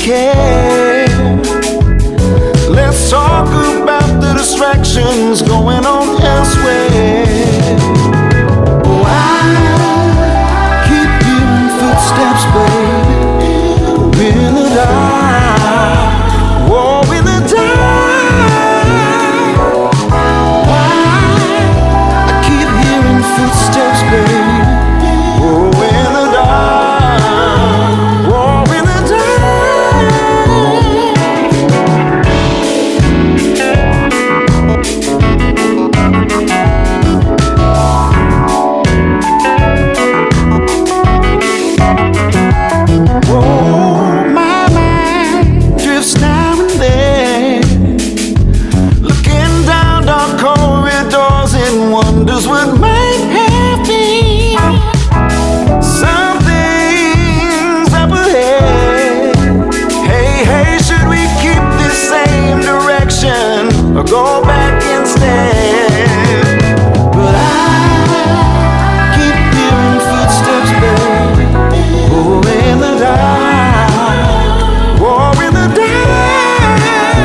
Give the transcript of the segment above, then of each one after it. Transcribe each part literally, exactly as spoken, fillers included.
care. Let's talk about the distractions going on elsewhere. Oh, I keep hearing footsteps, baby, in the dark. Oh, in the dark. I keep hearing footsteps, baby. Oh, in the dark. Oh, in the dark. Oh, my mind drifts now and then, looking down dark corridors and wonders what might happen. Something's up ahead. Hey, hey, should we keep this same direction or go back instead? But I keep hearing footsteps, baby. Oh, in the dark. Oh, in the dark.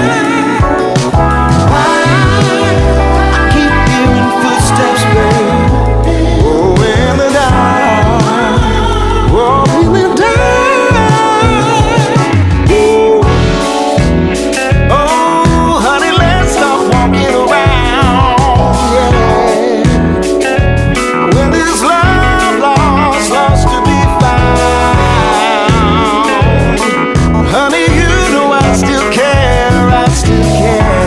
I keep hearing footsteps, baby. Oh, in the dark. Oh, in the dark. Ooh. Oh, honey, let's stop walking around. Yeah. When this love lost, lost to be found. Honey, you know I still care, I still care.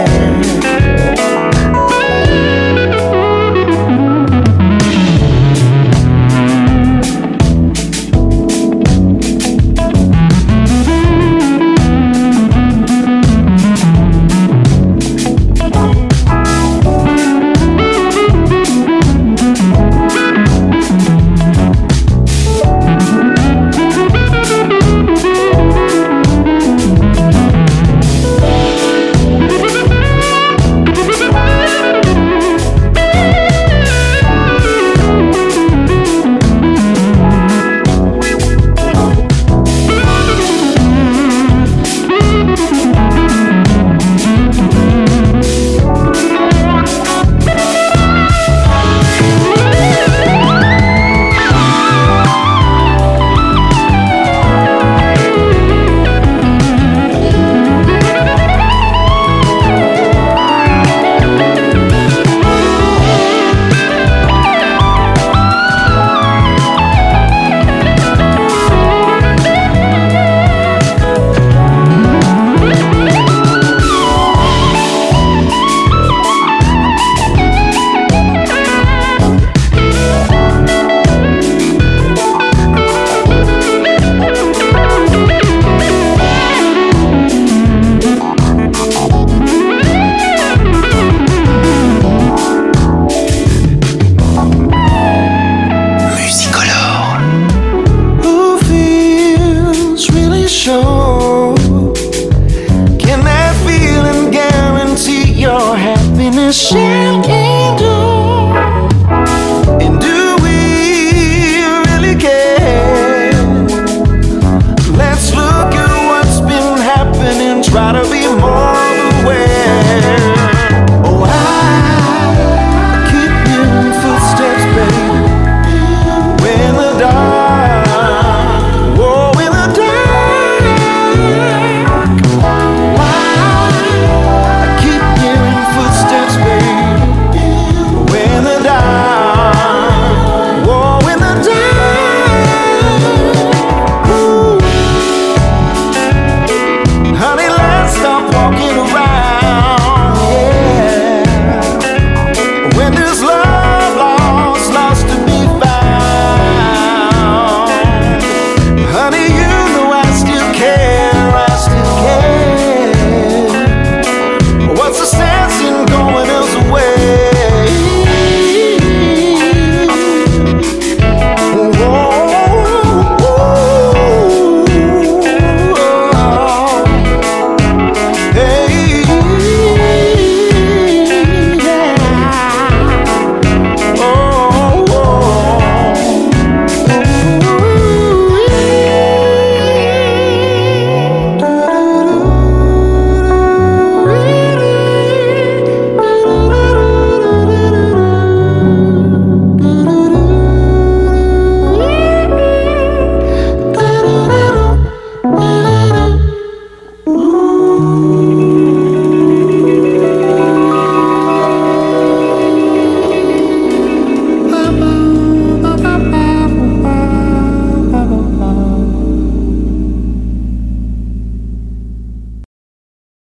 Who feels really sure? Can that feeling guarantee your happiness? Champagne